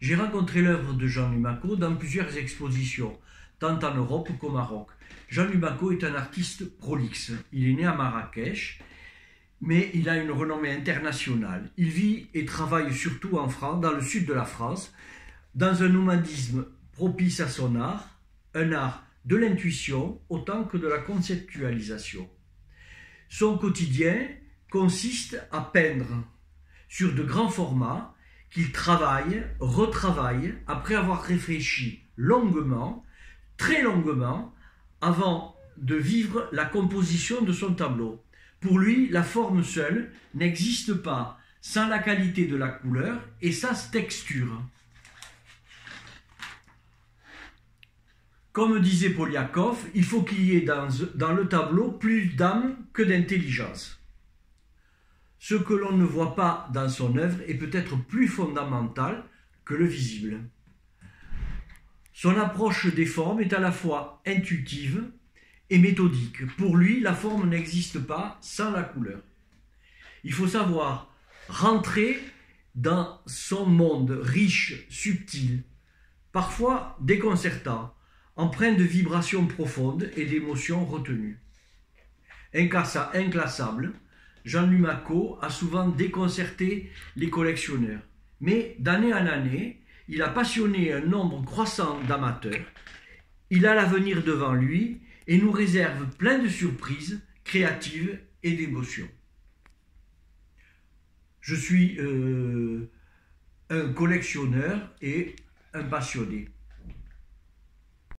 J'ai rencontré l'œuvre de Jean Lumacco dans plusieurs expositions, tant en Europe qu'au Maroc. Jean Lumacco est un artiste prolixe. Il est né à Marrakech, mais il a une renommée internationale. Il vit et travaille surtout en France, dans le sud de la France, dans un nomadisme propice à son art, un art de l'intuition autant que de la conceptualisation. Son quotidien consiste à peindre sur de grands formats qu'il travaille, retravaille, après avoir réfléchi longuement, très longuement, avant de vivre la composition de son tableau. Pour lui, la forme seule n'existe pas sans la qualité de la couleur et sa texture. Comme disait Poliakov, il faut qu'il y ait dans le tableau plus d'âme que d'intelligence. Ce que l'on ne voit pas dans son œuvre est peut-être plus fondamental que le visible. Son approche des formes est à la fois intuitive et méthodique. Pour lui, la forme n'existe pas sans la couleur. Il faut savoir rentrer dans son monde riche, subtil, parfois déconcertant, empreint de vibrations profondes et d'émotions retenues. Inclassable, Jean Lumacco a souvent déconcerté les collectionneurs. Mais d'année en année, il a passionné un nombre croissant d'amateurs. Il a l'avenir devant lui et nous réserve plein de surprises créatives et d'émotions. Je suis un collectionneur et un passionné.